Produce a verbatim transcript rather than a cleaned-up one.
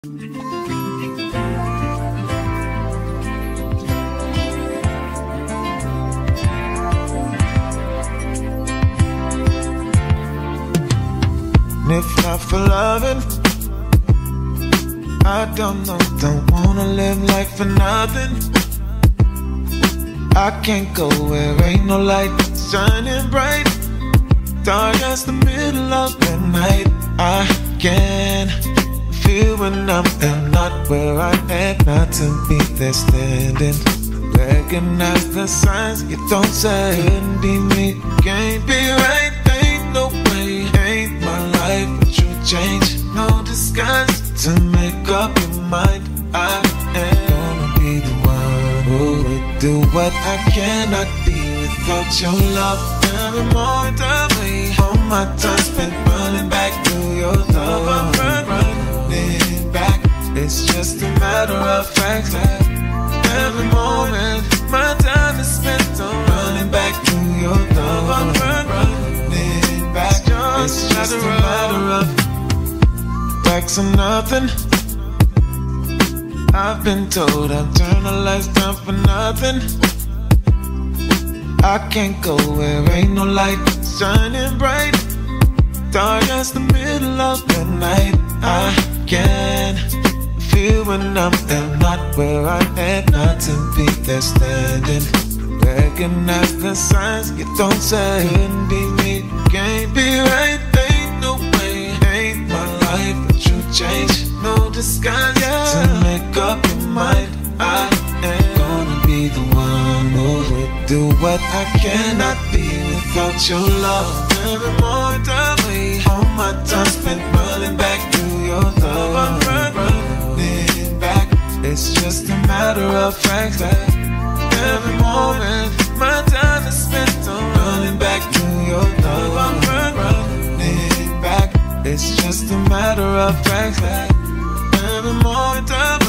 If not for loving, I don't know, don't wanna live life for nothing. I can't go where ain't no light shining bright. Dark as the middle of the night. I can feel when I'm there, not where I had not to be there standing. Recognize the signs you don't say. Couldn't be me, can't be right. Ain't no way, ain't my life, but you change. No disguise to make up your mind. I am gonna be the one who would do what I cannot be without your love. Every moment of me, all my time spent running back to your love. I'm running back, it's just a matter of fact. Every moment, my time is spent on running back to your love. I'm running back, it's just a matter of facts or nothing. I've been told I've turned a lifetime for nothing. I can't go where ain't no light shining bright. Dark as the middle of the night. I can feel when I'm there, not where I had not to be there standing. Recognize the signs you don't say. Couldn't be me, can't be right. Ain't no way, ain't my life, but you change. No disguise, yeah, to make up your mind. I am gonna be the one who would do what I cannot be without your love. Every moment of me, all my time spent running back to your love. I'm running back, it's just a matter of fact that every moment my time is spent on running back to your love. I'm running back, it's just a matter of fact that every moment of